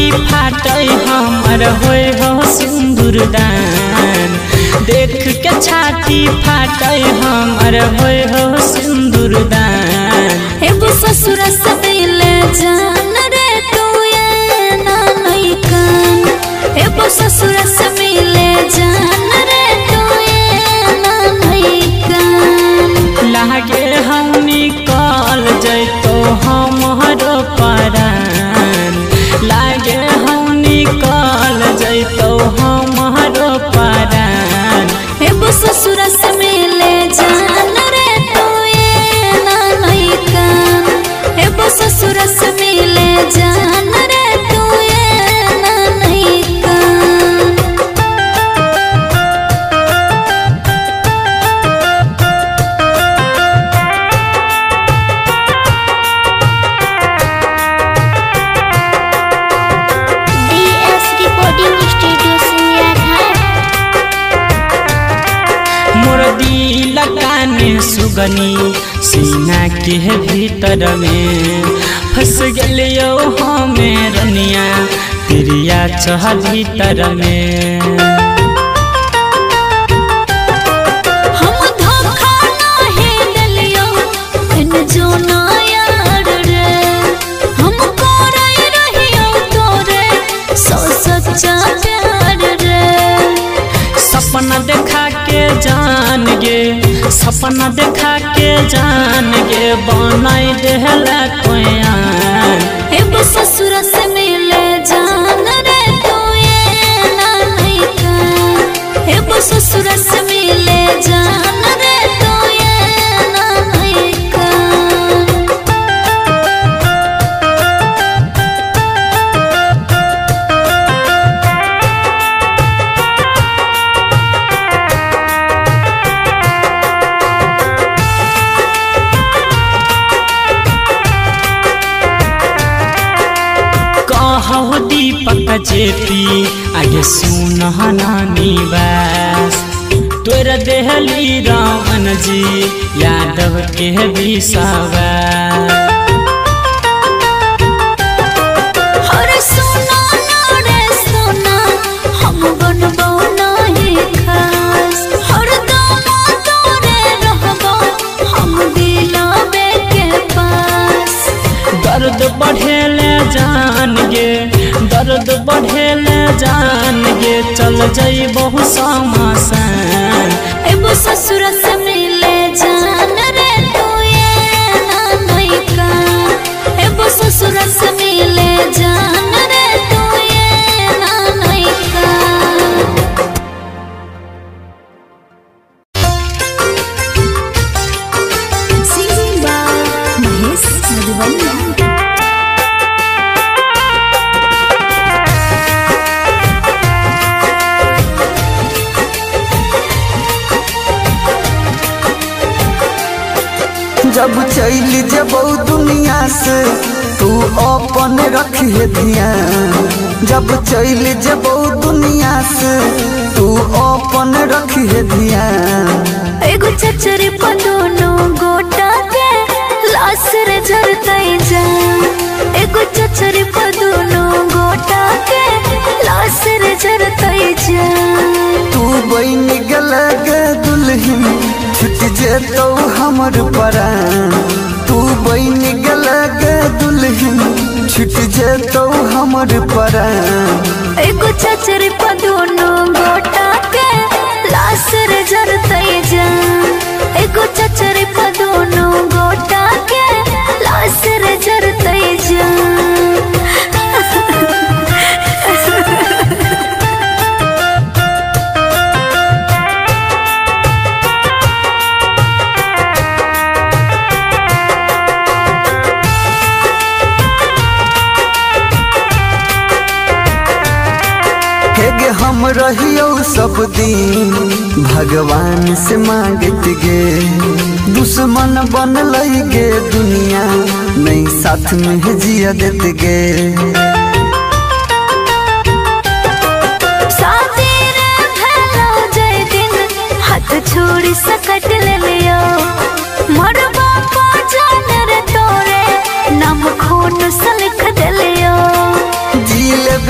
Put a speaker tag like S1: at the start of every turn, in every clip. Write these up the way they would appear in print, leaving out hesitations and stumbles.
S1: फाटै हमर होय हो सिंदूर दान। देख के छाती फाटै हमर होय हो सिंदूर दान।
S2: एगो ससुर से मिले जान रे तू ये ना नहीं कान। एगो ससुर से मिले जान रे तू ये ना नहीं कान।
S1: लागे हम निकल जैतो हमरो परान। लागे हम निकल जैतो हमरो परान।
S2: एगो ससुर से मिले जान रे तू ये ना नहीं कान। एगो ससुर से मिले जान रे तू ये ना नहीं कान। DS रिकॉर्डिंग स्टूडियो
S1: मोर दिल काने सुगनी सीना के भीतर में फंस गलियो हमें रनिया प्रिया चह भीतर में।
S2: हम धोखा नहीं दिलियो इन जो ना यार रे। हम कोराई रहियो तोरे सो सच्चा प्यार रे।
S1: सपना देखा के जान गे, सपना देखा के जान गे बनाई देहला कोयान।
S2: एगो ससुर से मिले जान रे तू ये ना नहीं कान। एगो ससुर से मिले जान रे तू ये ना नहीं कान।
S1: कहो दीपक जेपी आगे सुन नानी बास। तोर देहली रावण जी यादव के विश्वास।
S2: अरे सोना ना रे सोना हम बनबो नहीं खास। हरदम तोरे रहबो हम दिलबे के पास।
S1: दर्द बढ़ेले जान गे, दर्द बढ़ेले जान गे चल जइबो समासान।
S2: एगो ससुर से मिले जान रे तू ये ना नहीं कान। एगो ससुर से मिले जान रे तू ये ना नहीं कान। Singing by Mahesh Madhubaniya.
S3: जब चल जबो दुनिया से तू अपन रखिए ध्यान। जब चल जबो दुनिया से तू अपन रखिए ध्यान।
S2: एगो चचरी पदोनो गोटा के लाश रे जरतई जा। एगो चचरी पदोनो गोटा के लाश रे जरतई जा।
S3: तू बन गलग दुल्हन छुट जेतो हमर परान। तू बन गलग दुल्हन छुट जेतो हमर परान।
S2: एगो चचरी पदोनो गोटा के लाश रे जरतई जा। एगो चचरी पदोनो गोटा के लाश रे जरतई जा।
S3: हेगे हम रहियो सब दिन भगवान से मांगत गे। दुश्मन बन लई गे दुनिया नहीं साथ में जिया देत गे।
S2: शादी रे भेलो जय दिन हाथ छोड़ी सकट ले लियो। मरबा को जान रे तोरे नाम खून से लिख दे लियो।
S3: जी लेब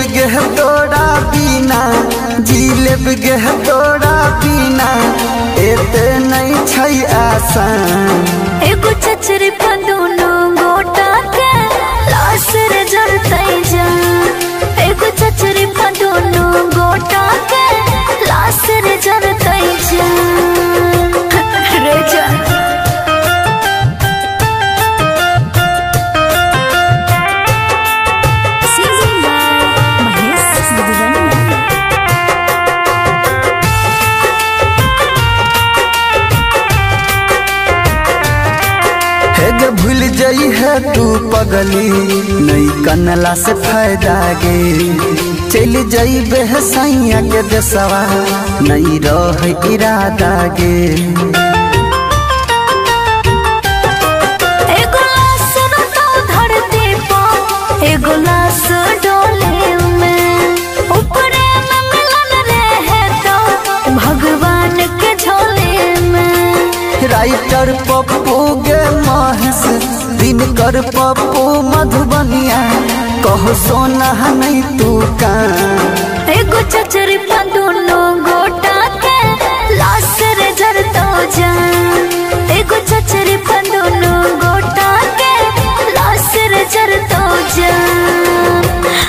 S3: जई है तू पगली नई कनला से फायदा गे चल जई बेहसैया के देसवा नहीं रह इरादा गे
S2: एगो लाश रखो धरती पर एगो लाश डोले में ऊपरे में मिलन रहे तो भगवान के झोले में
S3: राइटर पप्पू गे महेश दिनकर पप्पू मधुबनिया कहो सोना नहीं तू का
S2: एगो चचरी पा दोनों गोटा के लाश रे जर तो जान एगो चचरी पा दोनों गोटा के लाश रे जर तो जान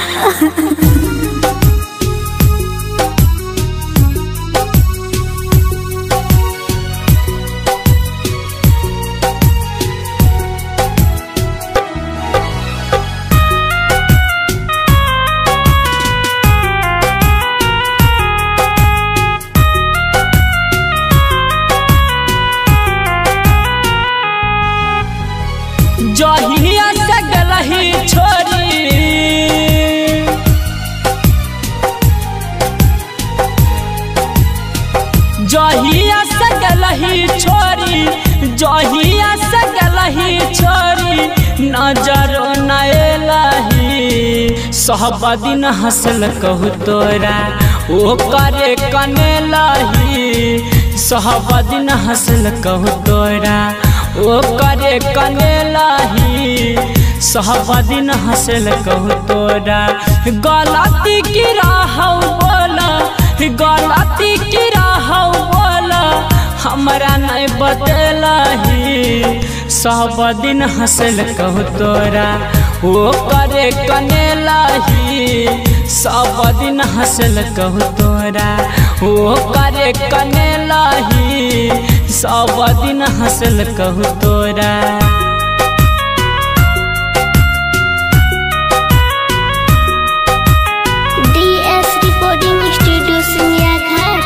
S1: जहिया से गलही छोरी जहिया से गलही छोरी जहिया से गलही छोरी नजर नलही सब दिन हंसल कहू तोरा ओ करे कने लही सब दिन हंसल कहू तोरा ओ करे कने लही सब दिन हंसल कहू तोरा गलती की राहौ बोला गलती की राहौ बोला हमरा नहीं बतलही सब दिन हंसल कहू तोरा ओ करे कने लही सब दिन हंसल कहू तोरा ओ करे कने लही सब दिन हंसल कहू तोरा
S2: DS रिकॉर्डिंग स्टूडियो सिंगिया घर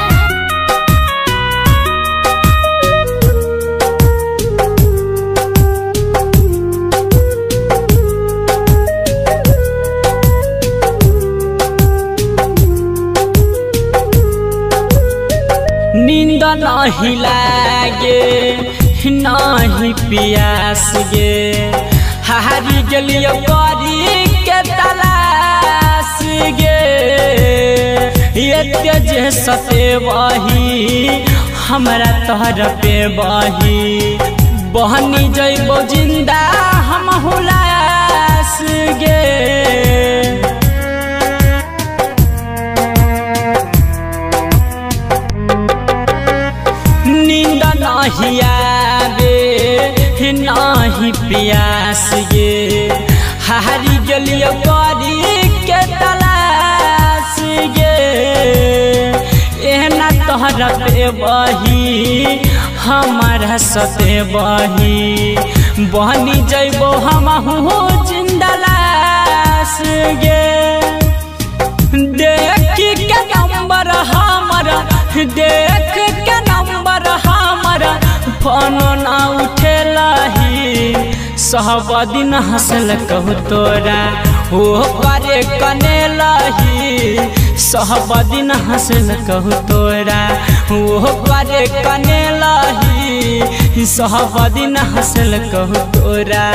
S1: नींद नहीं लागे नहीं पियास गे हारी गेलियो करी के तलाश गे ये तेज सते वही हमरा तोहर पे बही बहनी जइबो जिंदा हम हुलास गे नींद नहीं आवे नहीं पियास गे हारी गेलियो करी के तलाश गे एहना तोहरा पे बही हमारा सते बही बहनी जइबो हम जिंदा लाश गे देख के नंबर हमारा देख के नंबर हमारा फोन ना उठेलही सब दिन हंसल कहू तोरा ओ करे कने लही सब दिन हंसल कहू तोरा ओ करे कने लही सब दिन हंसल कहू तोरा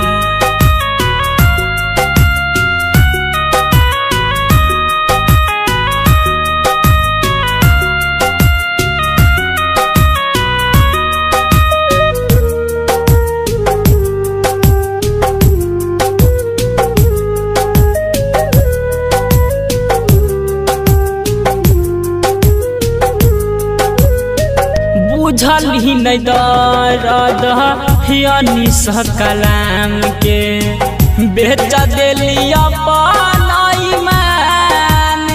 S1: बुझल ही नहीं दर्द यानी कलाम के बेच दिली अपन ईमान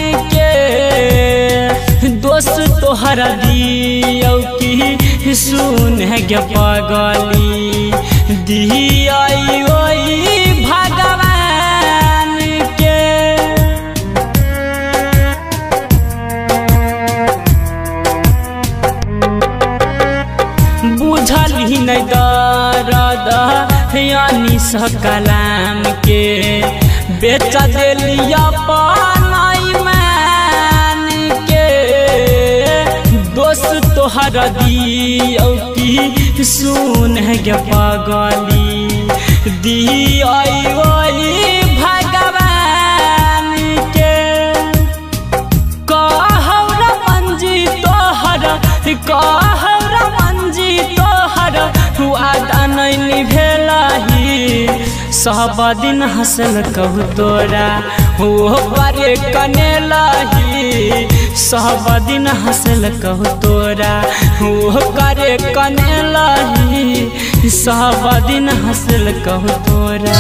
S1: के दोस्त तोहरा दियो की सुन गे पगली दिया भगवान के बुझल ही नहीं दर्द यानी मनीष कलाम के बेचा दिलिया पानाई मान के दोस्त तोहर दियो की सुन गे पगली दियाई वही भगवान के कहौर मंजी तोहर वादा नहीं निभेलही सब दिन हंसल कहू तोरा हो बारे कनेलही सब दिन हंसल कहू तोरा हो करे कनेलही सब दिन हंसल कहू तोरा।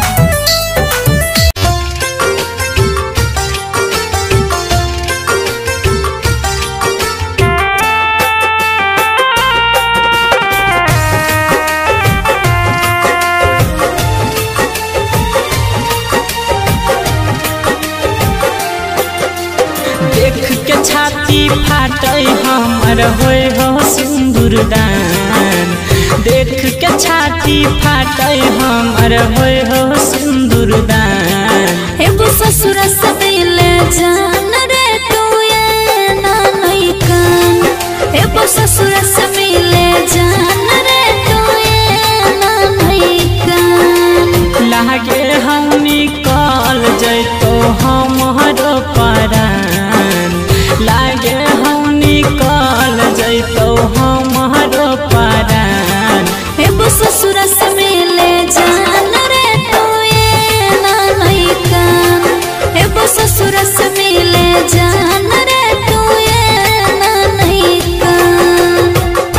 S1: देख के छाती फाटे हमर होए हो सिंदूर दान देख के छाती फाटे हमर होए हो सिंदूर दान
S2: एगो ससुर से मिले जान रे तू ये ना नहीं कान एगो ससुर से मिले जान रे तू ये ना नहीं कान
S1: लागे हम निकल जैतो हमरो परान लागे हम निकल जैतो हमरो परान
S2: एगो ससुर से मिले जान रे तू ये ना नहीं कान एगो ससुर से मिले जान रे तू ये ना नहीं कान।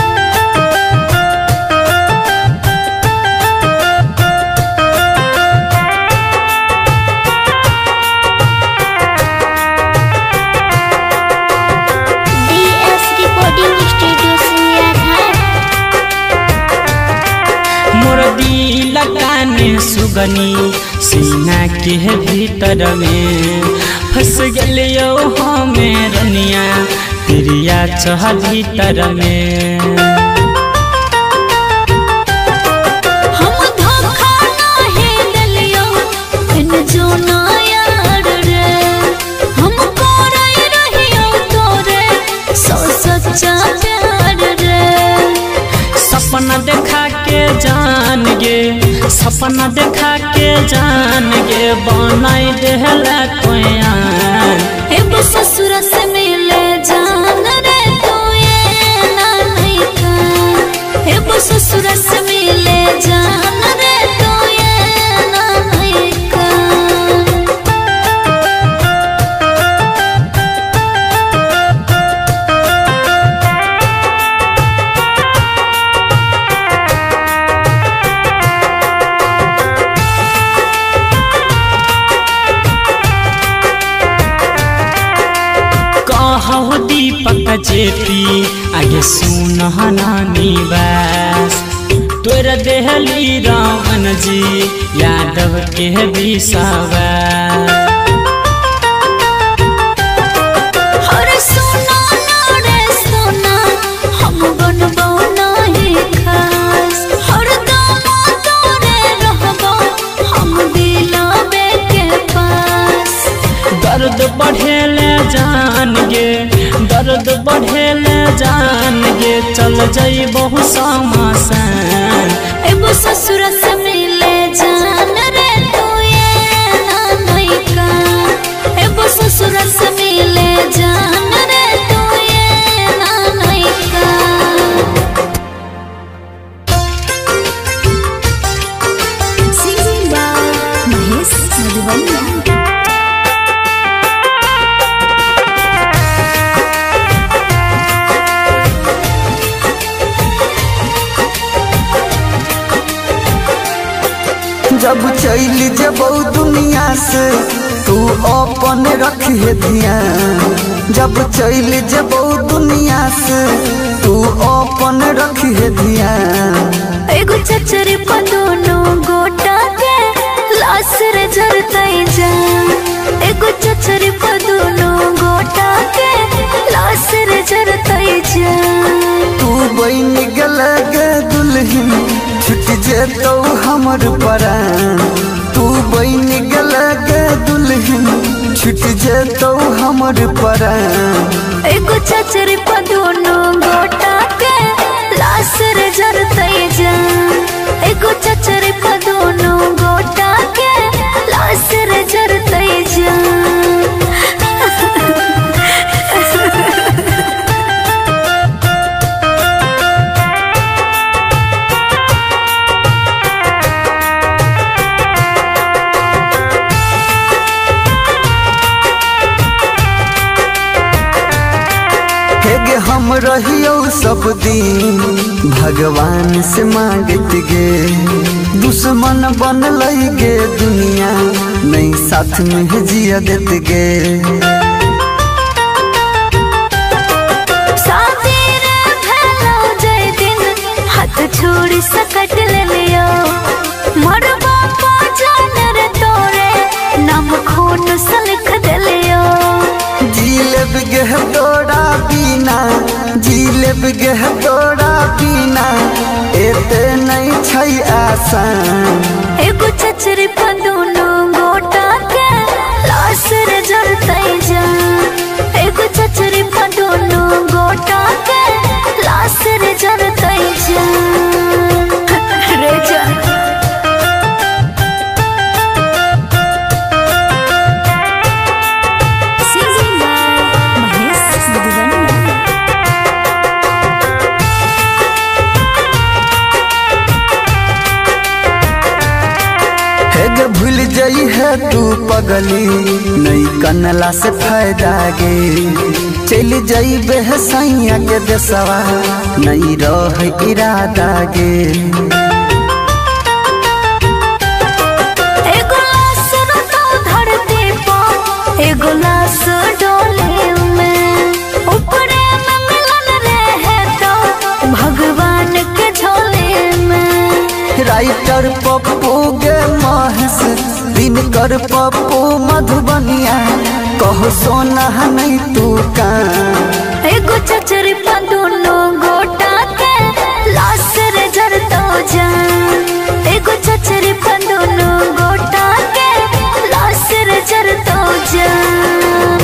S1: मोर दिल काने सुगनी सीना के भीतर में फंस गलियो हमें रनिया प्रिया चह भीतर में
S2: हम धोखा नाही देलियो इन जो ना यार रे हम कोराई रहियो तोरे सो सच्चा प्यार रे
S1: सपना देखा के जान गे सपना देखा के जान गे बनाई देहला कोयान
S2: एगो ससुर से मिले जान रे तू ये ना नहीं कान एगो ससुर से मिले जान रे तू ये ना नहीं कान।
S1: कहु दीपक जेपी आगे सुन नानी बास तोर देहली रामन जी यादव के विश्वास
S2: अरे सोना ना रे सोना हम बनबो नहीं खास हर दम तोरे रहबो हम दिलबे के पास
S1: दर्द बढ़ेले जान गे दर्द बढ़ेले जान गे चल जइबो समासान
S2: एगो ससुर से मिले जान रे तू ये ना नहीं कान एगो ससुर से मिले जान रे तू ये ना नहीं कान। Singing by Mahesh Madhubaniya.
S3: जब चल जबौ दुनिया से तू अपन रखिए ध्यान जब चल जबौ दुनिया से तू अपन रखिए ध्यान
S2: एगो चचरी पदोनो गोटा के लाश रे झरतई जा एगो चचरी पदोनो गोटा के लाश रे झरतई जा
S3: तू बन गल गे दुल्हन छुट जे जेतो हमर परान तू बन गला के दुल्हन छूट जेतो हमर परान
S2: एगो चचरी पर दोनों गोटा के लाश रे जरते जान एगो चचरी पर दोनों गोटा के लाश रे जरते जान
S3: हेगे हम रहियो सब दिन भगवान से मांगत गे दुश्मन बन गे दुनिया नहीं साथ में जिया देत गे
S2: हाथ छोड़ी सकट ले लियो मरबा को जान रे तोरे नाम खून से लिख दे लियो
S3: जीलेब गह तोड़ा पीना जीलेब गह तोड़ा पीना एते नहीं छै आसान
S2: एगो चचरी पर दोनों गोटा के लाश रे जरते जान एगो चचरी पर दोनों गोटा के लाश रे जरते जान रे जान
S3: भूल जाई है तू पगली नहीं कनला से फायदा गे चल जाई बेहसैया के देसवा नहीं रह इरादा गे
S2: एगो लाश तो धरती पर एगो लाश डोले में ऊपरे में मिलन रहे तो भगवान के झोले में
S3: राइटर पप्पू गे महस दिन कर पप्पू मधुबनिया कहो सोना नहीं तू का
S2: एगो चचरी पर दोनों गोटा के लाश रे जरतो जान एगो चचरी पर दोनों गोटा के लाश रे जरतो जान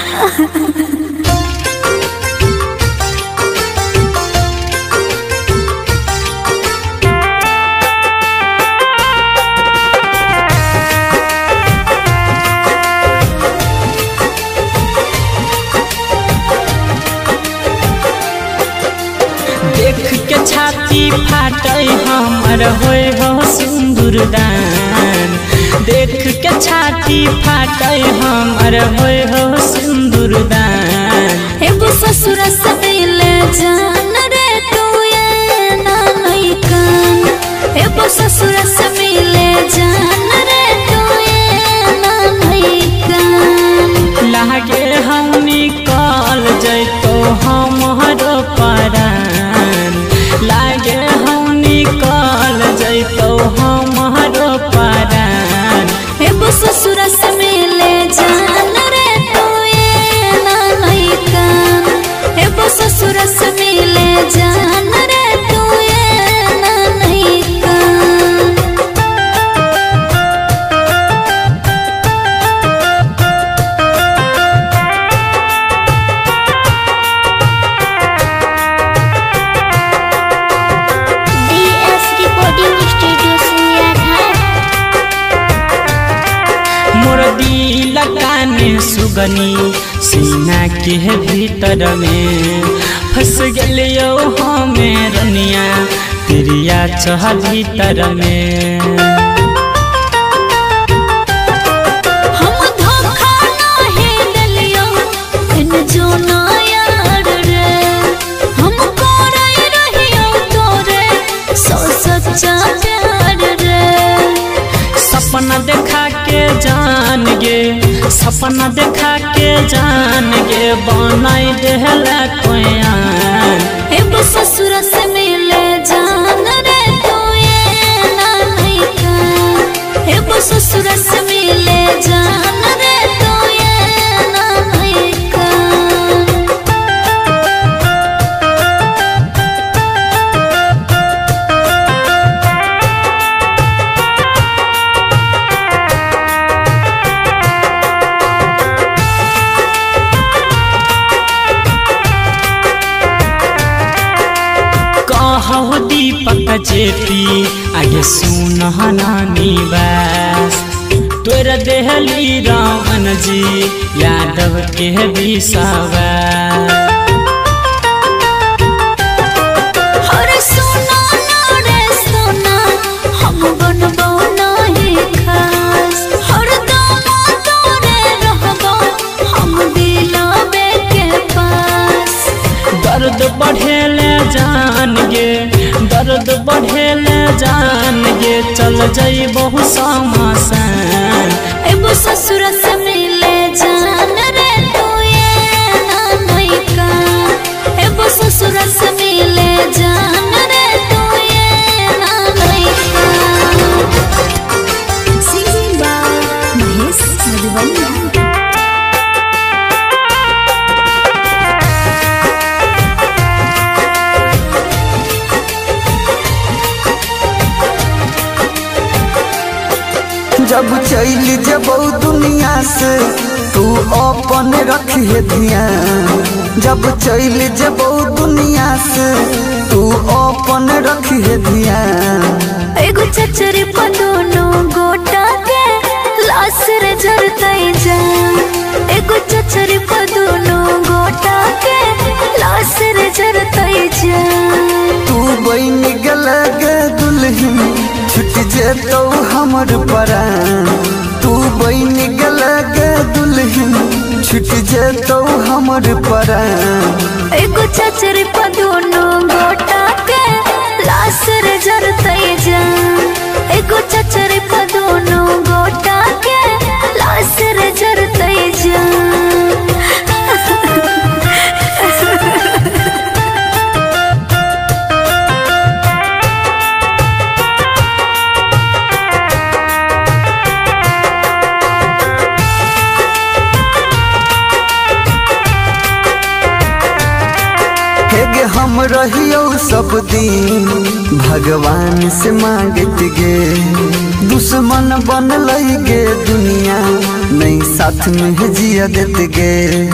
S1: देख के छाती फाटे हमर होए हो सिंदूर दान देख के छाती फाटे हमर होए हो सिंदूर दान
S2: एगो ससुर से मिले जान रे तू ये ना नहीं कान एगो ससुर से मिले जान रे तू ये ना नहीं कान
S1: लागे हम निकल जैतो हमरो परान लागे हम निकल जैतो हमरो परान
S2: एगो ससुर से मिले जान रे तू ये ना नहीं कान एगो ससुर से मिले जान रे तू ये ना नहीं कान DS रिकॉर्डिंग स्टूडियो
S1: मोर दिल काने सुगनी सीना के भीतर में फंस गलियो हमें रनिया तेरिया चह भीतर में
S2: हम धोखा नहीं दिलियो इन जो ना यार रे हम कोराई रहियो तोरे सो सच्चा प्यार रे
S1: सपना देखा के जान गे सपना देखा के जान गे बनाई देहला कोयान
S2: एगो ससुर से मिले जान रे तू ये ना नहीं कान एगो ससुर से मिले जान रे तू ये ना नहीं कान
S1: जेपी आगे सुन नानी बास तोर देहली रामन जी यादव के विश्वास दर्द बढ़ेले जान गे दर्द बढ़ेले जान गे चल जाई बहु समासान
S2: एबो ससुर से मिले जान रे तू ये ना नहीं का एबो ससुर से मिले जान रे तू ये ना नहीं का सिंगिंग बाय महेश मधुबनिया
S3: जब चल जबौ दुनिया से तू अपन रखिए ध्यान जब चल जबौ दुनिया से तू अपन रखिए ध्यान
S2: एगो चचरी पदोनो गोटा के लाश रे जरतई जा एगो चचरी पदोनो गोटा के लाश रे जरतई जा
S3: तू बन गलग दुल्हन छुट जेतौ हमर परान तू बन गलग दुल्हन छुट जेतौ हमर परान
S2: एगो चचरी पदोनो गोटा के लाश रे जरतई जा एगो चचरी पदोनो गोटा के लाश रे जरतई जा
S3: हम रहियो सब दिन भगवान से मांगत गे दुश्मन बन गे दुनिया नहीं साथ में जिया देत गे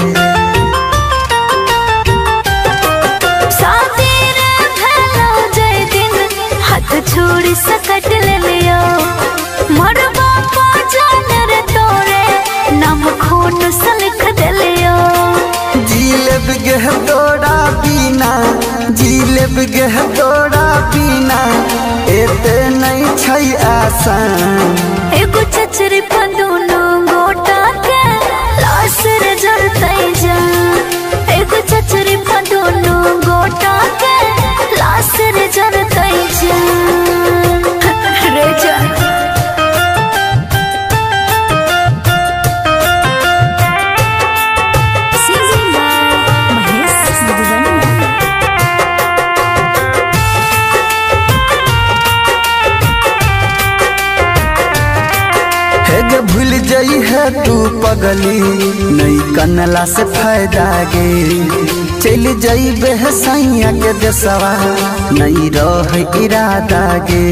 S2: हाथ छोड़ी सकट ले लियो मरबा पा जान रे तोरे नाम खून से लिख दे लियो
S3: जीलेब गे तोड़ा बिना जीलेब गे तोड़ा बिना एते नहीं छै आसान
S2: एगो चचरी पदोनो गोटा के लाश रे जरतई जा एगो चचरी पदोनो गोटा के लाश रे जरतई जा रे जा
S3: भूल जाई है तू पगली नहीं कनला से फायदा गे चल जाई बेहसैया के देसवा नहीं रह इरादा गे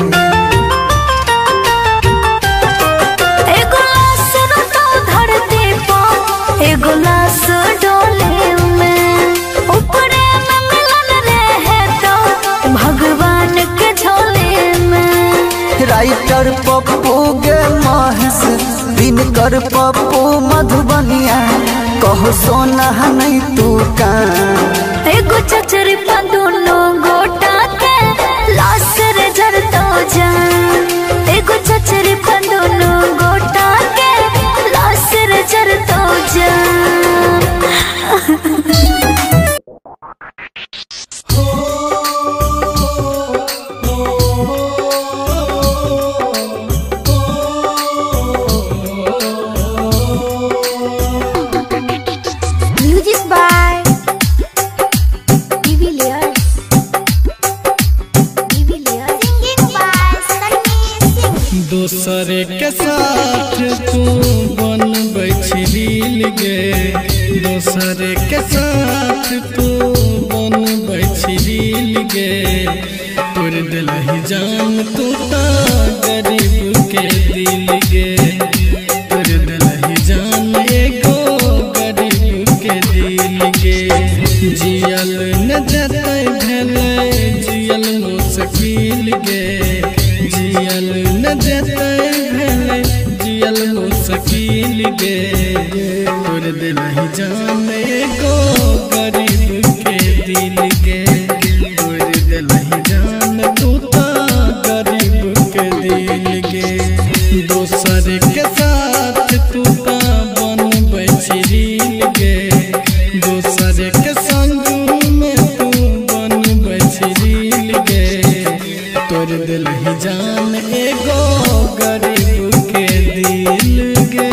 S2: एगो लाश तो धरती पर एगो लाश डोले में ऊपरे में मिलन रहे तो भगवान के झोले में
S3: राइटर पप्पू गे महेश दिन कर पप्पू मधुबनिया कहो सोना नहीं तू का
S2: एगो चचरी पदोनो गोटा के लाश रे जरतो जा एगो चचरी पदोनो गोटा के लाश रे जरतो जा
S4: दूसरे के साथ तू बनबै छिल गे दूसरे के साथ तू बनबै छिल गे तोर दिलहि जान तू ता गरीब के दिल गे तोर दिलहि जान एगो गरीब के दिल गे जियल न जतै भेलै जियल मुश्किल न देते भेले जियल मुश्किल गे तोर दिल ही जान एगो गरीब के दिल गे तोर दिल ही जान तू तो गरीब के दिल गे दोसर के साथ तू तो बनबै छिरिल गे दोसर के संग में तू बनबै छिरिल गे तोर दिल ही जान एगो गरीब के दिल गे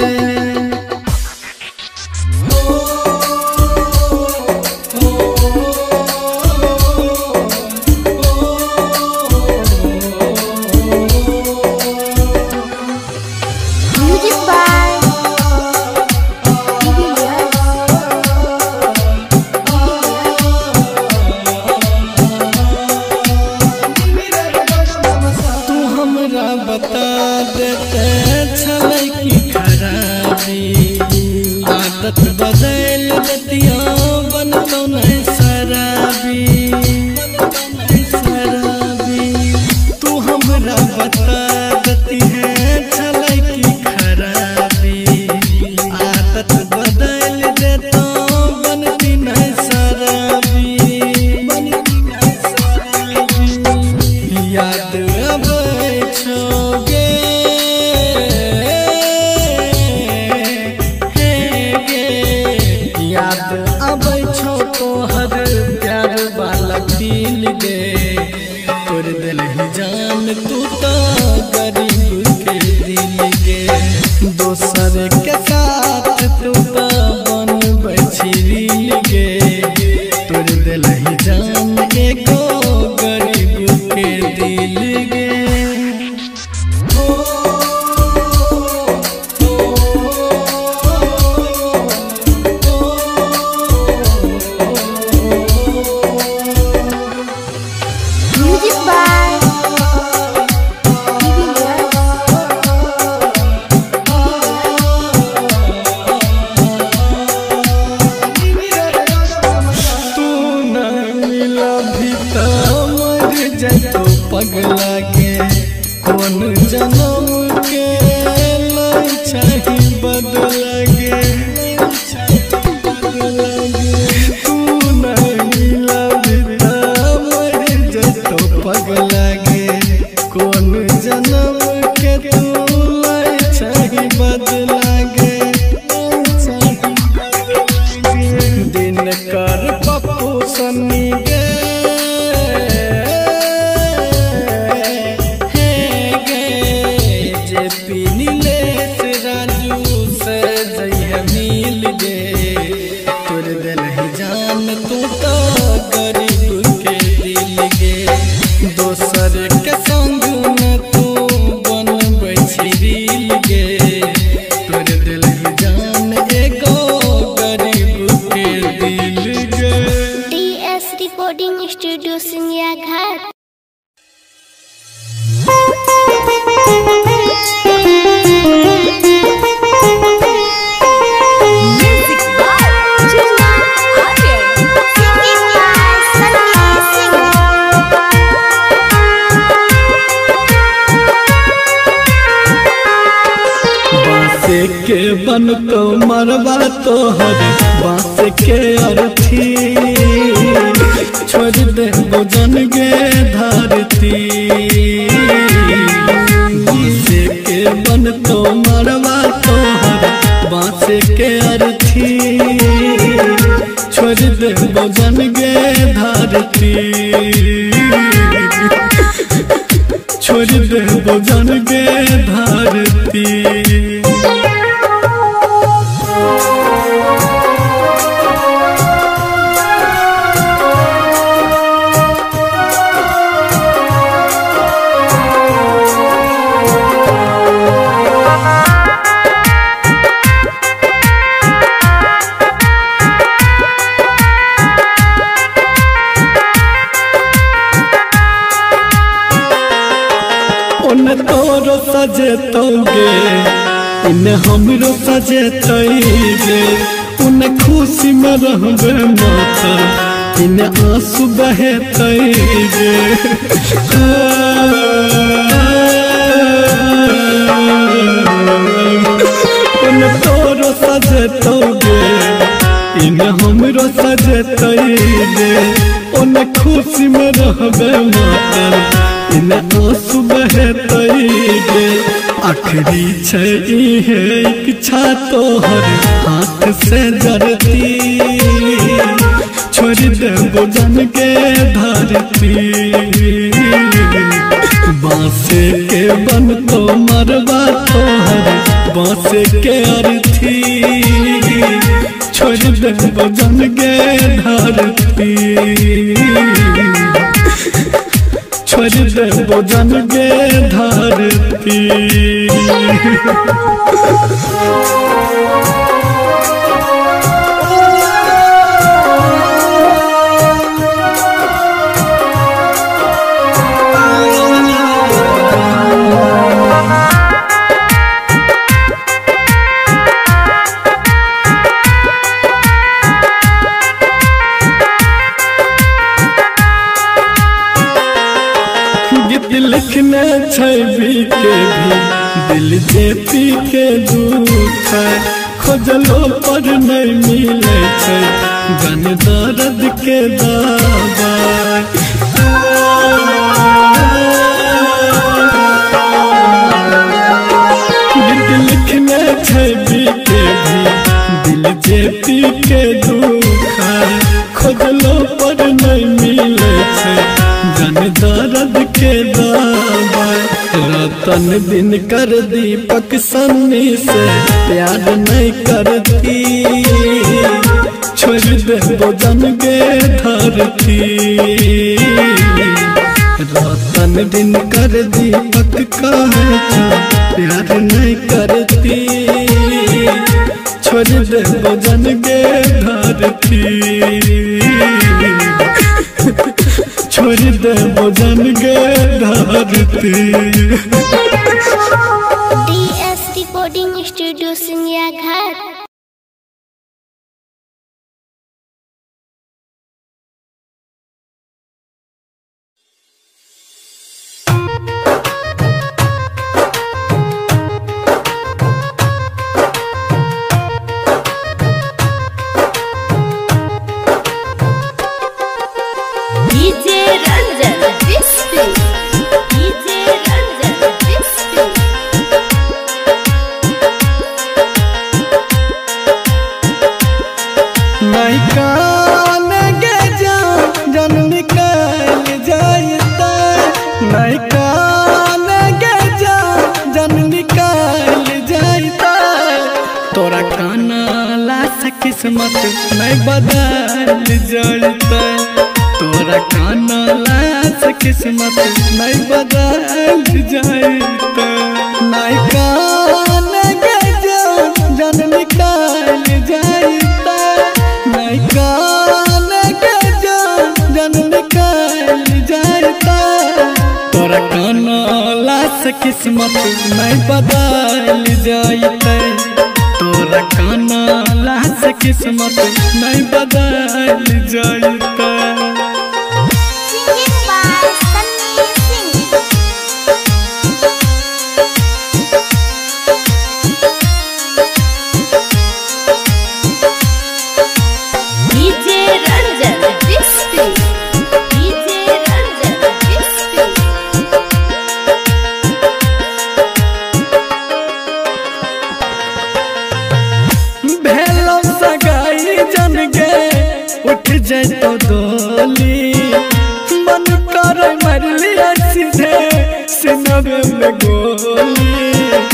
S4: बता देते छलै की खराबी आदत बदल देतिया बनतो नहीं शराबी तू हमरा बता देती है छलै की खराबी आदत बदल देतो बनती नहीं शराबी याद अबै छौ तोहर प्यार वाला दिल गे तोर दिल ही जान तू तो गरीब के दिल गे दोसर के साथ तू तो बनबै छिरिल गे तोर दिल ही जान एगो गरीब के दिल गे जतो पगला के कौन जन्म के लाई चाही बदला गे तू नहीं लभिता मर जतो पगला गे कौन जन्म के तू लाई चाही बदला गे दिन कर पप्पू सन्नी गे नीलेश राजू से जइया मिल गे तोर दिल ही जान तू तो गरीब के दिल गे दोसर के संग में तू बनबै छिरिल गे तोर दिल ही जान एगो गरीब के दिल गे
S5: DS रिकॉर्डिंग स्टूडियो सिंगिया घाट
S4: के बन तो मरवा तोहर बाँस के अर्थी छोड़ दे भोजन गे धरती बाँस के बन तो मरवा तोहर बाँस के अर्थी छोड़ दे भोजन गे धरती छोड़ दे भोजन गे धरती तोरो सजेतोगे इन हमरो सजेतोगे उन खुशी में रहबे माता इन आंसू बहेतोगे खुशी में रहबे मातल इन आंसू बहतई गे आखिरी छै इहे इच्छा तोहर हाथ से जरती छोड़ देबो जन के धरती बांसे के बन तो मरबा तोहर बांसे के अर्थी छोड़ देबो जन के धरती छोड़ देबो जन के धरती लिखने छवि के भी दिल जेपी के दुख खोजलो पर नहीं मिले छै जन दर्द के दवाई लिखने छवि के भी दिल जेपी के दुख खोजलो पर नहीं मिले छै जन दर्द के दवाई रतन दिन कर दीपक सन्नी से प्यार नहीं करती छोड़ देबो जन के धरती रतन दिन कर दीपक कहे प्यार नहीं करती छोड़ देबो जन के धरती छोड़ देबो जन के धरती
S5: DS Recording Studio सिंगिया घाट।
S4: तोरा काना लाश किस्मत नहीं बदल जलता तोरा काना लाश किस्मत नहीं बदल जाता नहीं कान के जन निकाल जाता नहीं कान के जन निकाल जाता तोरा काना लाश किस्मत नहीं बदल जाता तोरा काना लाश किस्मत नहीं बदल जाता जैतो डोली मन कर मरलिया सीधे सिनवे में गोली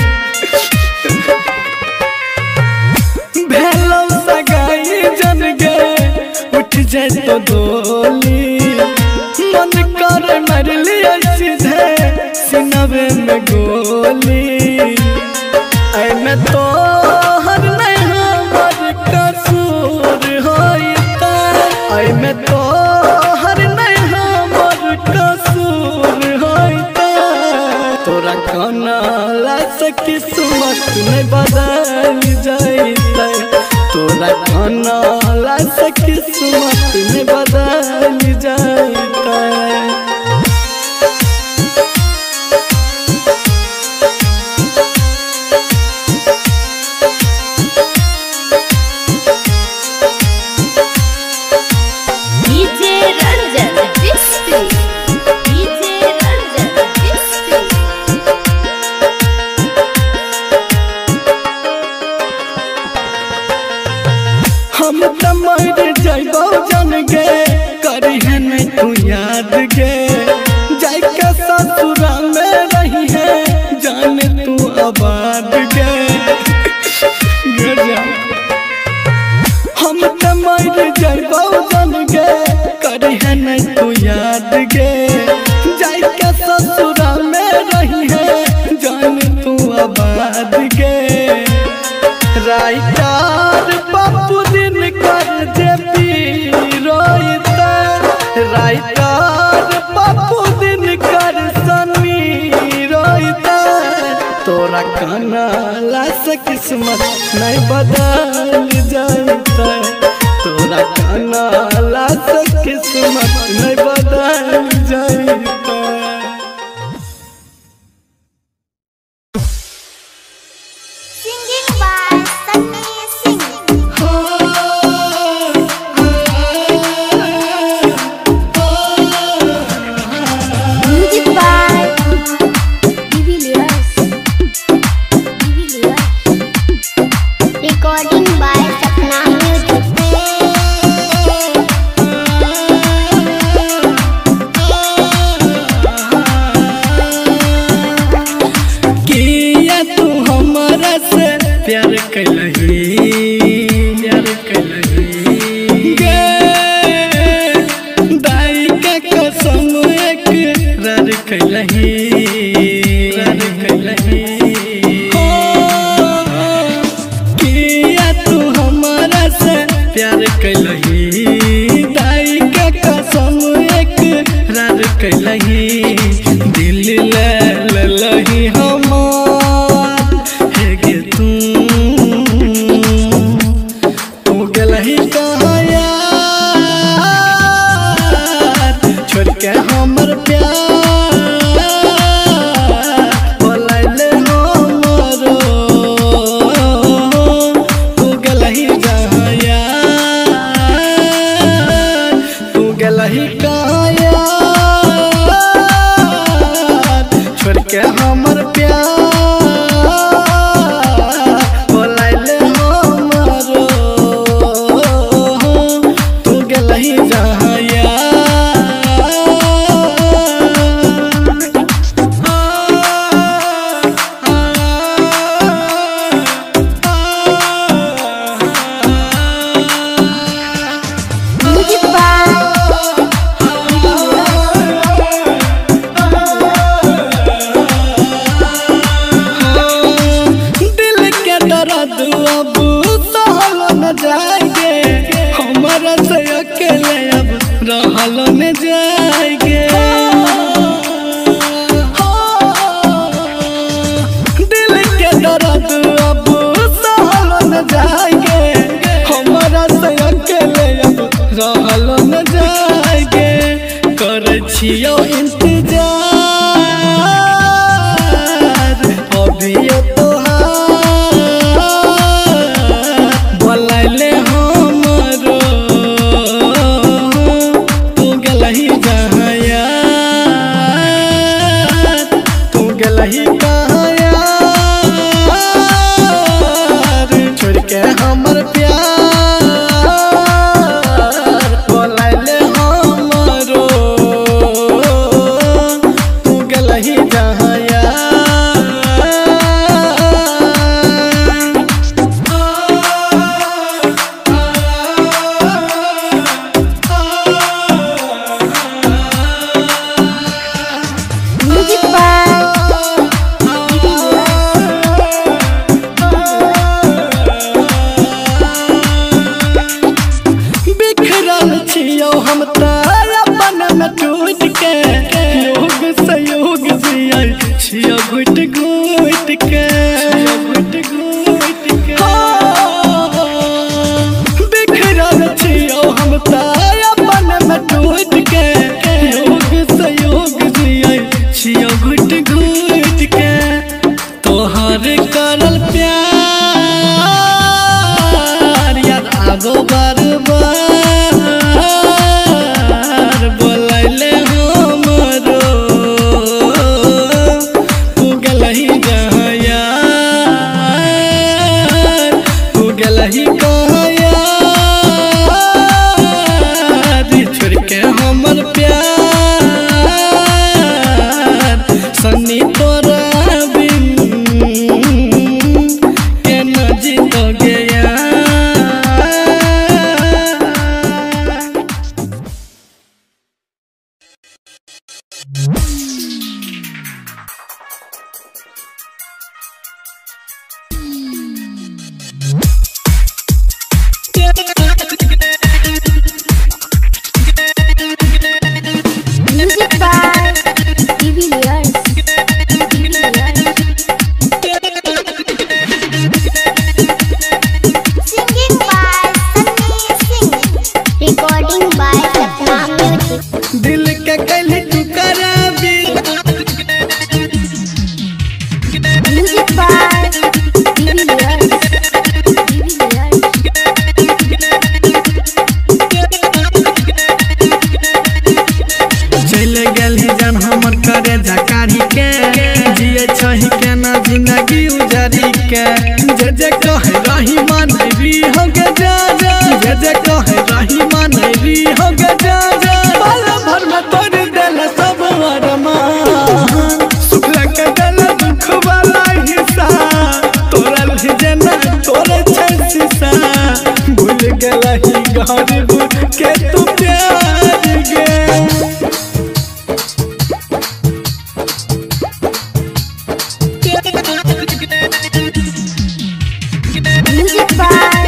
S4: भेलो सगाई जन गे उठ जैतो डोली मन कर मरलिया सीधे सिनवे में गोली ऐ में तो हर नहीं हमर कसूर होई मैं तो हर नहीं हमर कसूर होता तोरा काना लाश किस्मत नहीं बदल जाता तोरा काना लाश किस्मत नहीं बदल जाता
S2: DJ Ranjan
S4: त मर जाइबो जान गे करी है नहीं तू याद गे जाय के ससुरा में रही है जान तू आबाद गे हम त मर जाइबो जान गे करी है नहीं तू याद गे जाय के ससुरा में रही है जान तू आबाद गे राइटर पप्पू दिन कर जेपी रोइता राइटर पप्पू दिन कर सनी रोइता तोरा काना लास किस्मत नहीं बदल जाता तोरा काना लास किस्मत नहीं बदल जाता
S5: Singing by Sunny Singh. Music by Divilliers. Recording by Sapna Music.
S4: किया तू हमारा से प्यार कैलही गे दाई का कसम एक रर कैलही किया तू हमारा से प्यार कैलही दाई का कसम एक रर कैलही दिल ले लही हमार हे गे तू गलही कहाँ यार छोड़ के हमर प्यार बोलाइले हमरो तू गलही कहाँ यार तू गलही कहाँ यार छोड़ के हमर प्यार बोलाइले हमरो तू गलही जहाँ यार
S5: Music by
S4: दिल के दर्द अब सहल न जाएगे हमारा से अकेले अब रहल न जाएगे दिल के दर्द अब सहल न जाएगे हमारा से अकेले अब रहल न जाएगे कर छियो इंतजार अभी तोहार बोलाइले हमरो तू गलही जहाँ यार तू गलही कहाँ यार छोड़ के हमर प्यार बोलाइले हमरो तू गलही जहाँ यार
S5: Music by
S4: बिखरल छियो हम तारा अपन में टूट के योग संयोग जिया छियो घुट के बिखरल छियो हम तारा अपन में टूट के योग संयोग जिया छियो घुट के तोहर करल प्यार याद आगो बार बोलाइले हमरो तू गलही जहाँ यार तू गलही कहाँ यार जिंदगी उजारी के जे कहे रही मानवी हो गे जा जे कहे रही मानवी हो गे जा पल भर में तोड़ देल सब अरमान सुख के देल दुख वाला हिस्सा तोरा जेना तोरे छै शीशा भूल गेला ही गरीब के तू प्यार गे
S5: Music by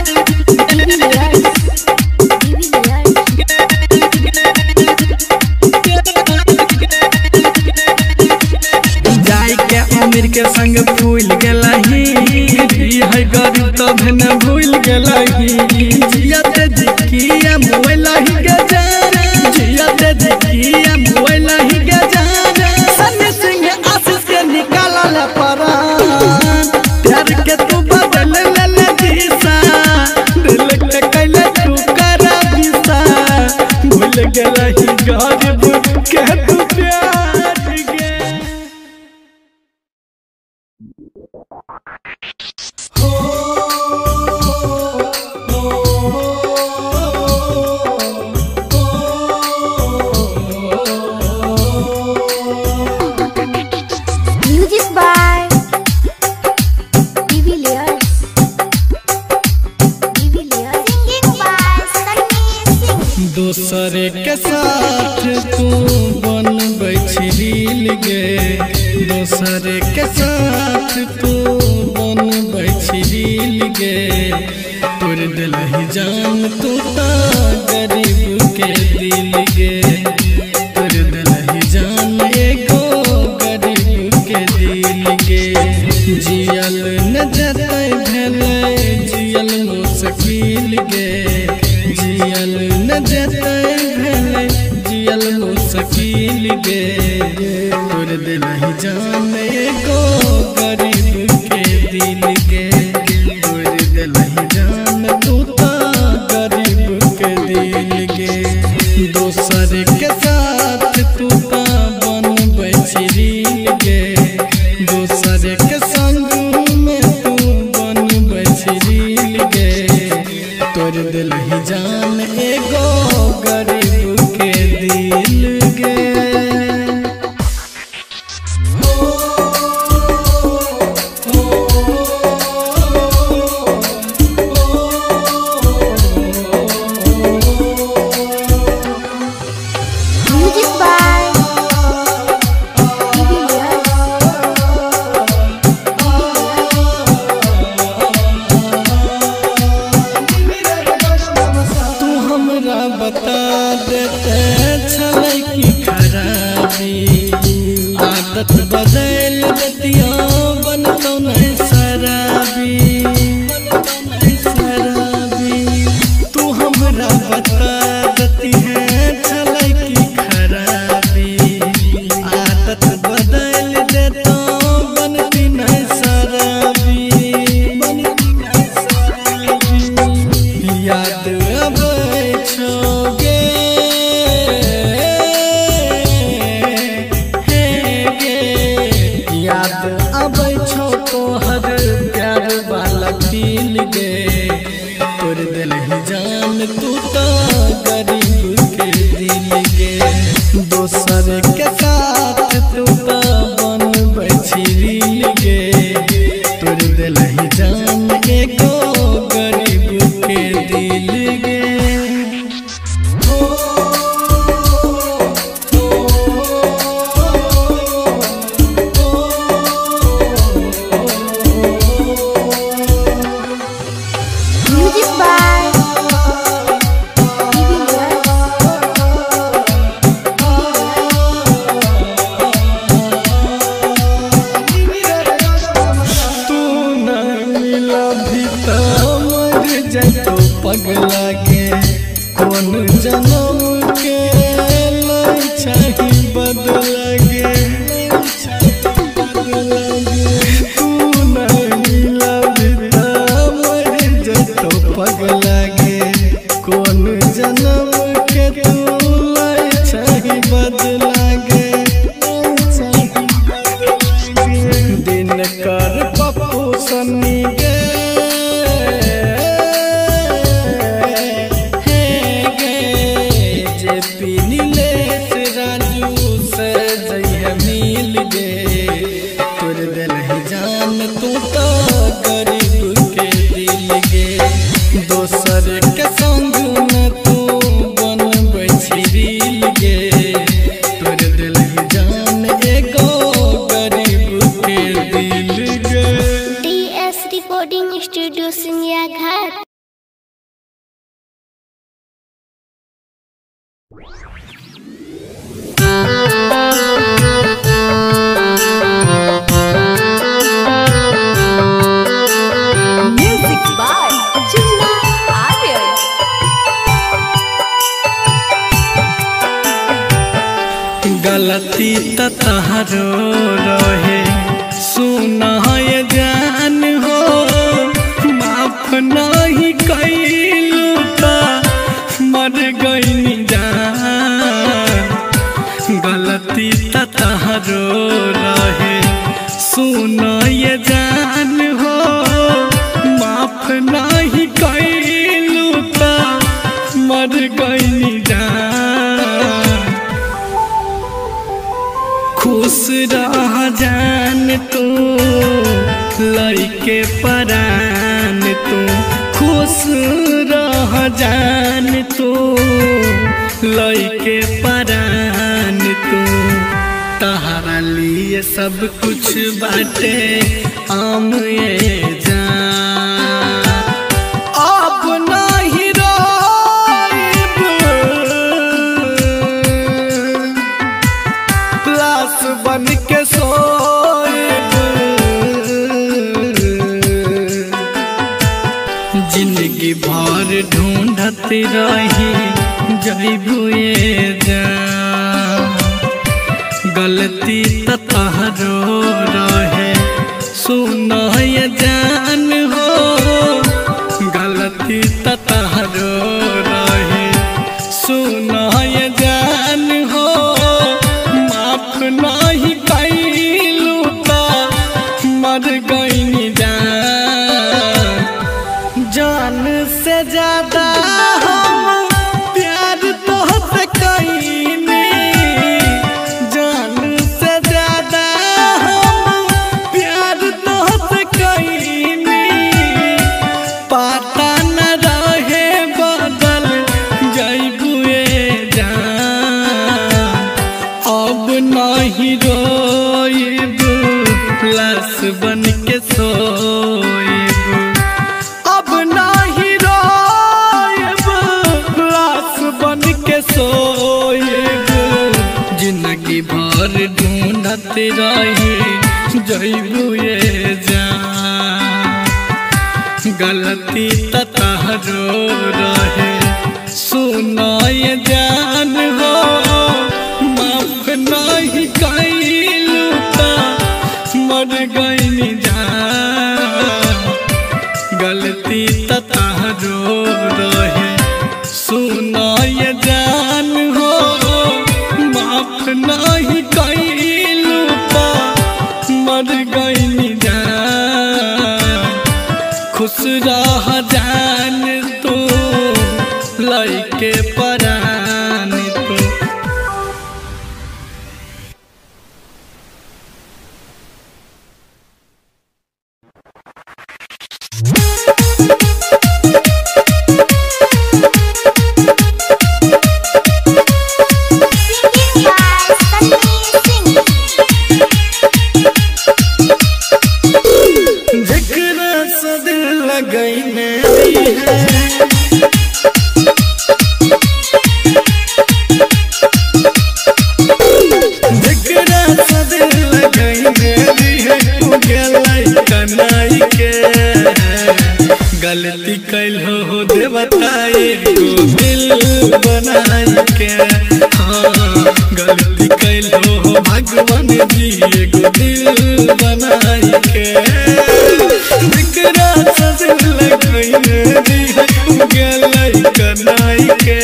S4: जाई के अमीर के संग भूल गेलही है गरीब तब न भूल गेलही जियत जिकिया मोबाइल ही के जान जियत जिकिया मोबाइल ही के जान सन्नी सिंह आशीष के निकालल परान प्यार के तू बदल ले दिशा दिल के कैले तू कर दिशा भूल गेलही गरीब के तू प्यार गे
S5: Music by Divilliers. Singing by Sunny Singh.
S4: दूसरे के साथ तू बनबै छी रील गे दूसरे के साथ तू बनबै छी रील गे तोड़ दिलही जान तू ता गरीब के दिल गे तोड़ दिलही जान एगो गरीब के दिल गे जियल न जतै भेलै जियल मुश्किल गे जियल न जतै भेलै जियल मुश्किल गे तोड़ दिलही जान एगो गरीब के दिल गे तोड़ दिलही जान तू ता गरीब के दिल गे दोसर के साथ तू ता बनबै छी रील गे दोसर के संग में तू बनबै छी रील गे तोड़ दिलही जान एगो गरीब के दिल गे
S5: Music by Divilliers.
S4: तू हमरा बता देते छलै की खराबी आदत बदल देतिया बनतो नहीं शराबी तू हमरा बता देती है छलै की खराबी आदत बदल देतो बनती नहीं शराबी याद अबै छोगे हे गे याद अबै छो तोहर प्यार वाला दिल गे तोड़ दिलही जान तू तो गरीब के दिल गे दोसर के साथ तू तो बनबै छी रील गे तोड़ दिलही जान एगो गरीब के दिल गे
S5: Music by
S4: तू न मिला भी तो मर जतो पगला के कौन जन्म के लै चाही बदला गे तू न मिला भी तो मर जतो पगला गे कौन जन्म के तू लै चाही बदला गे दिन कर पप्पा सन्नी गे गे जे पीनीले से राजू से जइया मिल गे तोर दिल ही जान तू तो गरीब के दिल गे दोसर के संग में तू बनबै छिरिल गे तोर दिल ही जान एगो गरीब के दिल गे।
S5: DS Recording Studio Singya Ghat।
S2: Music by Chunna Aryan।
S4: गलती त तहरो रहे सुना ये जान हो माफ नहीं कैलू त मर गई जान गलती त तहरो रहे सुना ये जान हो माफ नहीं कैलू त मर गई जान खुश रह जान तू लइके परान तू खुश रह जान तू लइके परान तू तहरा लिए सब कुछ बाटे आम ये जान अब नहीं रोइब लाश बन के सोइब जिंदगी भर ढूंढत रही जइबू ये जान गलती त तहरो रहे सुना ये जान हो गलती त तहरो रहे सुना ये जान हो माफ नहीं कैलू त मर गई जान से ज्यादा हम प्यार तोहसे कईनी जान से ज्यादा हम प्यार तोहसे कईनी पता न रहे बदल जइबुए जान अब नहीं रोइब लाश बन के सोइब अब नहीं रोइब लाश बन के सोइब जिंदगी भर ढूंढत रही जइबू ये जान गलती त तहरो रहे सुना ये जान हो माफ नहीं कैलू त मर गई जान गलती त तहरो रहे सुना ये जान हो माफ नहीं कैलू त मर गई जान खुश रह जान तू लइके परान तू
S5: Singing by Sunny Singh।
S4: जकरा से दिल लगैने है जकरा से दिल लगैने है तू गेलै कनाई के गलती कैल हो देवताए को दिल बनाई के हाँ गलती कैल हो भगवान जी एगो दिल बनाई के जकरा से दिल लगैने है तू गेलै कनाई के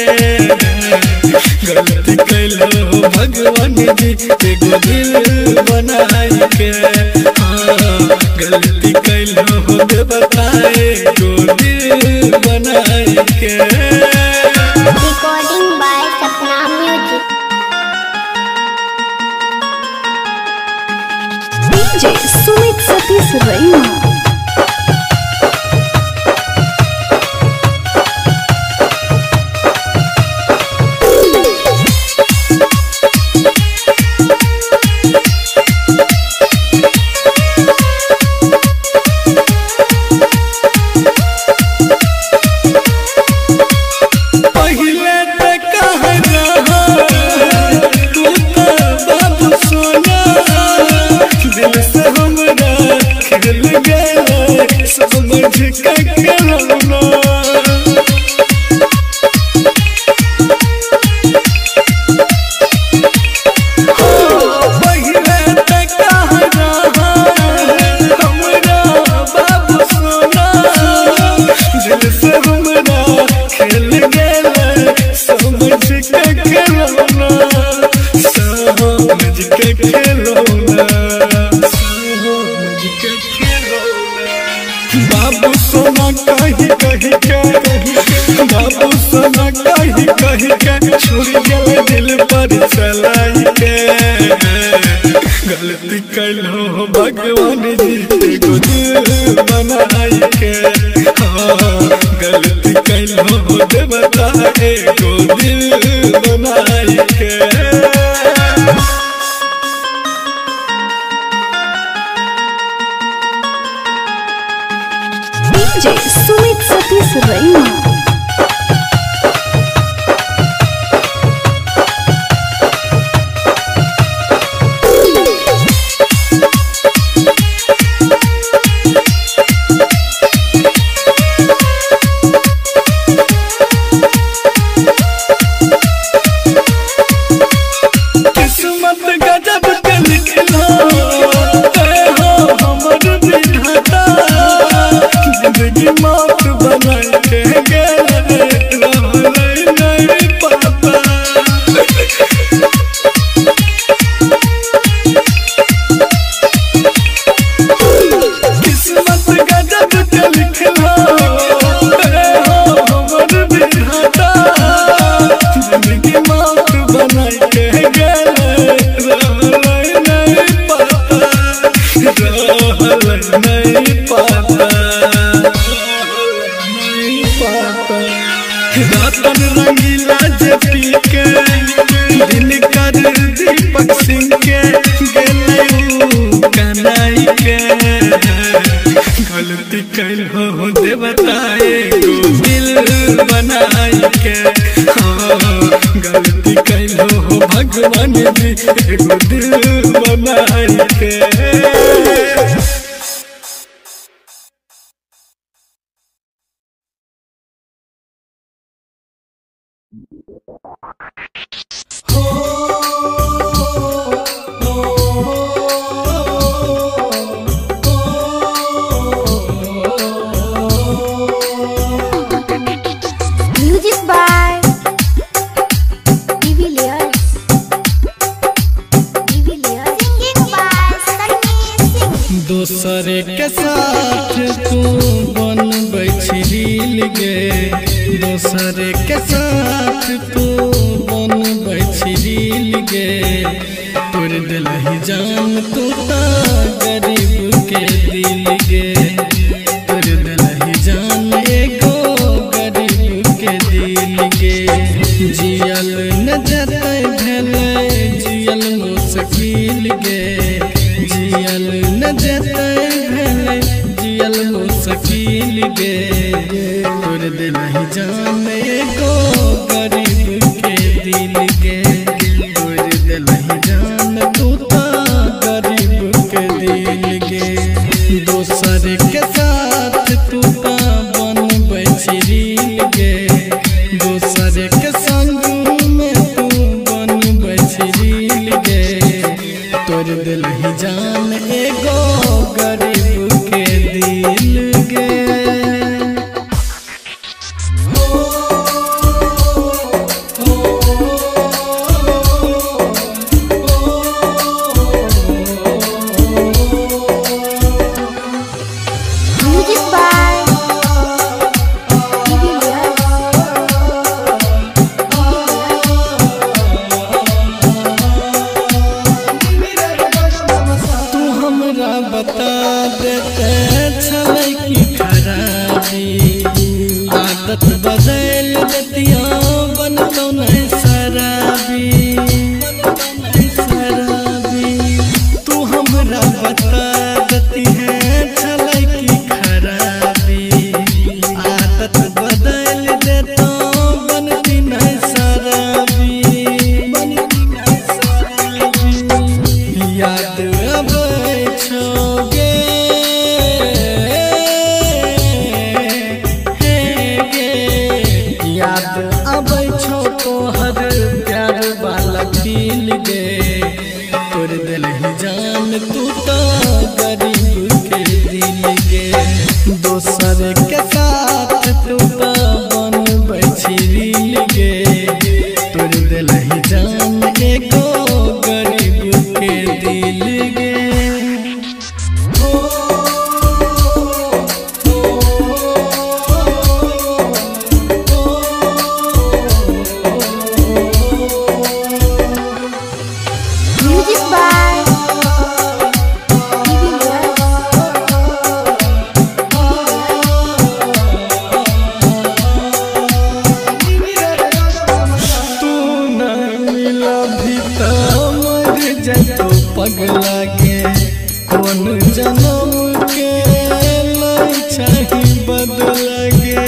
S4: गलती कैल हो भगवान जी एगो दिल बनाई के हाँ गलती कैल कैलो हो दे बताए को दिल बनाई के।
S5: Recording by Sapna Music.
S2: DJ Sumit Satish Raima.
S4: बाबू सोना कही कही के बाबू सोना कही कही के छोड़ गए दिल पर चलाई के। गलती कैलो भगवान जी को दिल बनाई के। गलती कैलो दे बताए को दिल बनाई के।
S2: DJ Sumit Satish Raima.
S4: किस्मत गजब के लिखला हो हमर विधाता। जिंदगी मौत बना के गेले रहले नहीं पता। किस्मत गजब के लिखला हो हमर विधाता। जिंदगी मौत बना के गेले रहले नहीं पता। रहले नहीं पता। रतन रंगीला जे पी के दिल कर दीपक सिंह के गेलू कनाई के। गलती कैलो दे बताए को दिल बनाई के। गलती कैलो भगवान जी को दिल बनाई के।
S5: Music by Divilliers. Singing by Sunny Singh.
S4: दोसरे के साथ तू बनबै छिल गे। दोसरे के साथ तू बनबै छिल गे। तोड़ दिलहि जान तू ता गरीब के दिल गे। तोड़ दिलहि जान एगो गरीब के दिल गे। जियल न जतै भेलै जियल मुश्किल गे। जियल न जतै भेलै जियल मुश्किल गे। तोड़ दिलहि जान एगो गरीब के दिल गे। तोड़ दिलहि जान तू ता गरीब के दिल गे। दोसर के साथ तू ता बनबै छिल गे। दोसर के संग में तू बनबै छिल गे। तोड़ दिलहि जान एगो गरीब के दिल गे। दोसर के साथ तू तो बनबै छी रील गे तोड़ देलही जान एगो गरीब के दिल गे
S5: Music by
S4: तू न मिला भी तो मर जतो पगला के कौन जन्म के लाई चाही बदला गे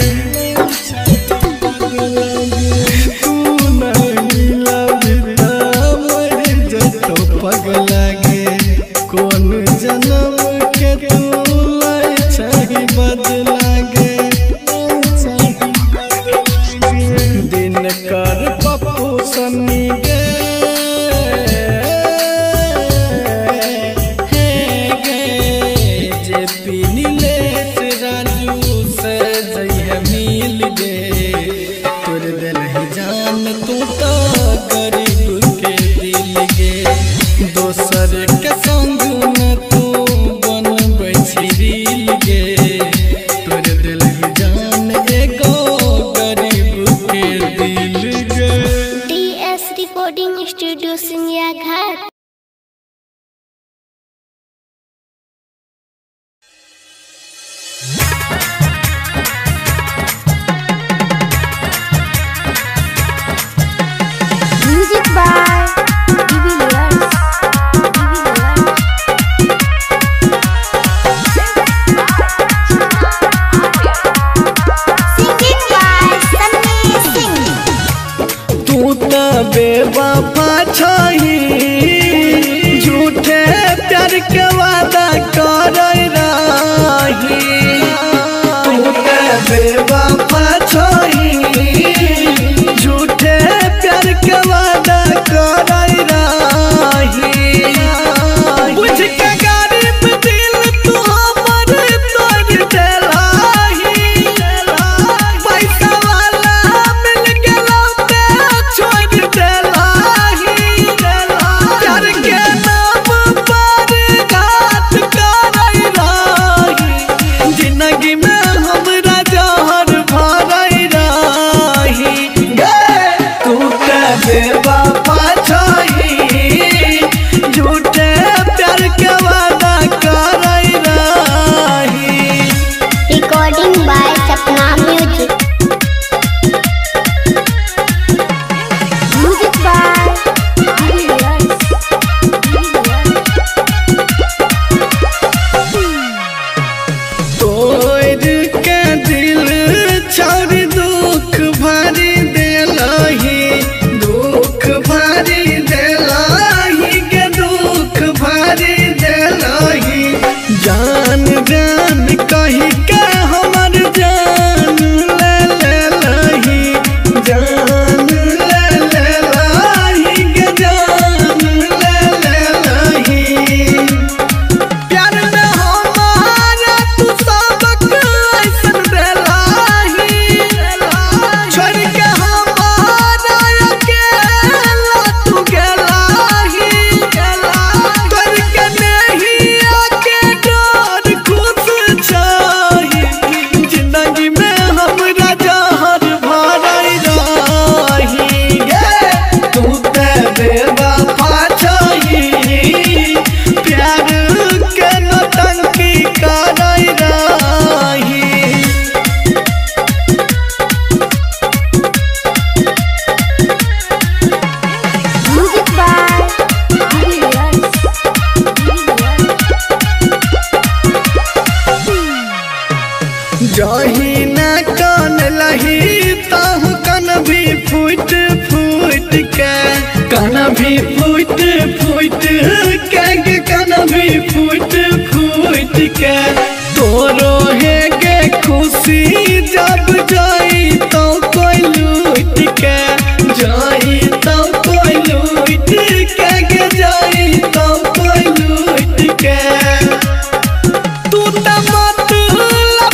S4: तू न मिला भी तो मर जतो पगला गे कौन जन्म के तू लाई चाही बदला गे दिन कर पप्पू सन्नी गे हे गे जे पीनीले से राजू से जइहे मिल गे तोड़ देलही जान तू तो गरीब के दिल गे दोसर के संग में तू बनबै छी रील गे तोड़ देलही जान एगो गरीब के दिल गे
S5: DS Recording Studio Singia Ghat. Music by Divilliers. Singing by Sunny Singh.
S4: तू तो बेवफा छही झूठे प्यार के वादा कर रही तू तो बेवफा छही झूठे प्यार के वादा कर रही बुझ के गरीब दिल तू हमर तोड़ देलही पैसा वाला मिल गेलो ते छोड़ देलही प्यार के नाम पर घात कर रही जिंदगी में हमरा जहर भर रही तू ते बेवफा छही झूठे प्यार के वादा कर रही
S5: Recording by Sapna Music. Music by Divilliers.
S4: तोड़ के दिल छोड़ दुख भरी देलही दुख भरी देलही के दुख भरी देलही जान जान कही के हमर जान ले लेलही जान ले लेलही के जान ले लेलही प्यार में हमारा तू सबक ऐसन देलही छोड़ के हमारा अकेला तू गेलही तोड़ के नहीं आके डर खुश छही जिंदगी में हमरा जहर भर रही तू ते बेवफा छही प्यार के नौटंकी कर रही
S5: Music by Divilliers.
S4: जही न कान लही ताहु कन भी फूट फूट के कन भी फूट फूट के कन भी फूट फूट के तोरो है गे खुशी जब जाई तो कोई लूट के जाई तो कोई लूट के जाई तो कोई लूट के तू तो मतलब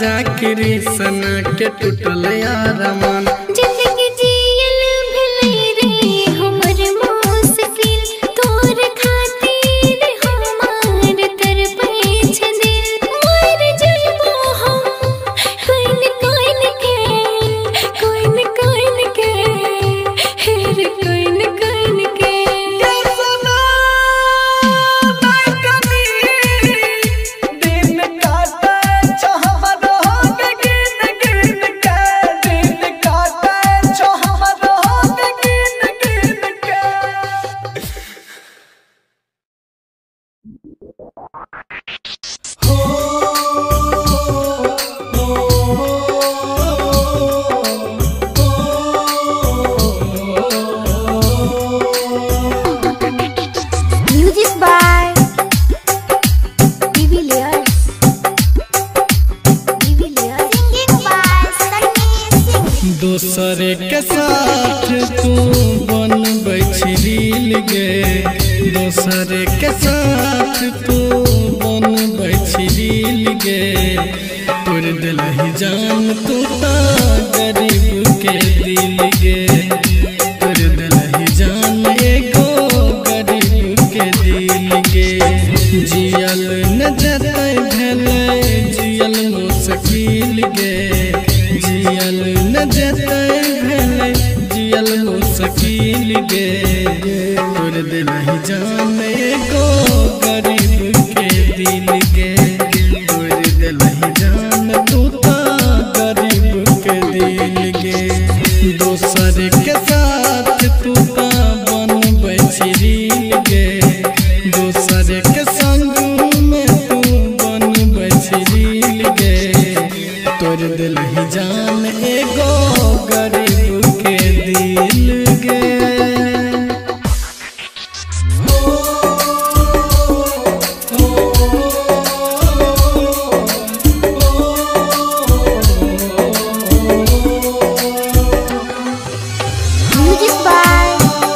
S4: राजा कृष्ण के टूटल अरमान।
S2: जिंदगी जियल भले रे हमर मुश्किल तोर खातिर हमार तरफे छ दिल मर जइबो हम कोइन कोइन के हेर कोइन कोइन के
S5: Music by Divilliers. Singing by Sunny Singh.
S4: दूसरे के साथ तू बनबै छिरिल गे, दूसरे के साथ तू बनबै छिरिल गे, तोड़ दिलहि जान तू ता गरीब के दिल गे, तोड़ दिलहि जान एगो गरीब के दिल गे। जियल न जतै भेलै जियल मुश्किल गे, जियल न जतै भेलै जियल मुश्किल गे, तोड़ दिलहि जान एगो गरीब के दिल गे, तोड़ दिलहि जान तू ता गरीब के दिल गे। दोसर के साथ तू ता बनबै छिरिल गे, दोसर के संग में तू बनबै छिरिल गे, तोड़ दिलहि जान एगो गरीब के दिल गे।
S5: Music by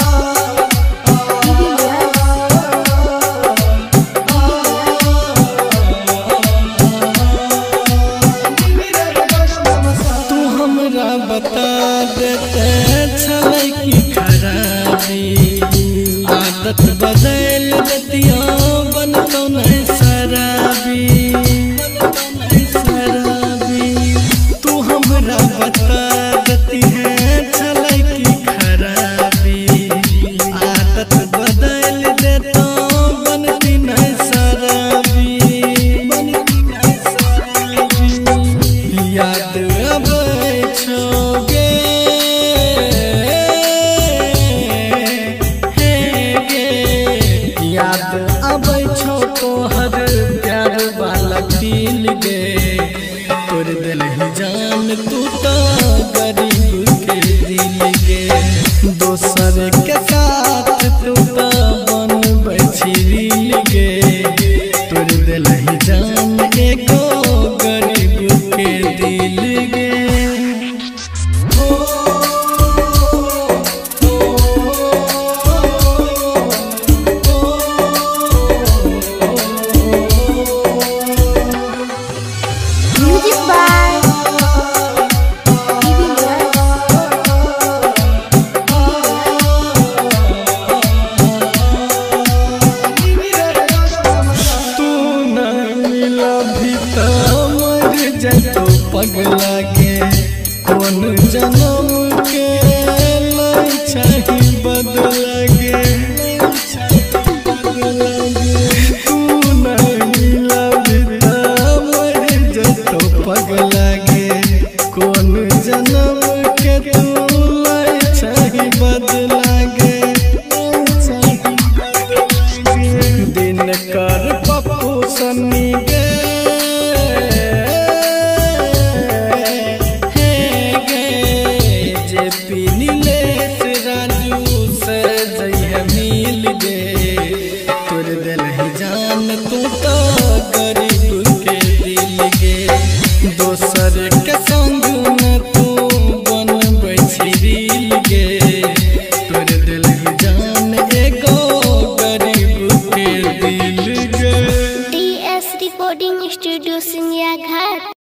S4: तू हमरा बता देते छलै की खराबी, आदत बदल देतिया बनतो नहीं शराबी, तू हमरा बता देती है छलै की खराबी, आदत बदल देतो बनती नहीं शराबी, याद अबै छोगे हे गे, याद अबै छो तोहर प्यार वाला फील गे, तोड़ दिलहि जान तू तो गरीब के दिल गे। दोसर के साथ तू तो बनबै छिरिल गे, तोड़ दिलहि जान एगो गरीब के दिल गे।
S5: Music by Divilliers.
S4: तू न मिला भी त मर जतो पगला गे, कौन जन्म के लाई चाही बदला गे, तू न मिला भी त मर जतो पगला गे, कौन जन्म के तू लाई चाही बदला गे, दिन कर पप्पू सन्नी गे, हे गे जे पी नीलेश राजू से जइहे मिल गे, तोड़ दिलहि जान तू तो गरीब के दिल गे। दोसर के संग में तू बनबै छिरिल गे, तोड़ दिलहि जान एगो गरीब के दिल गे।
S5: DS Recording Studio Singhia Ghat.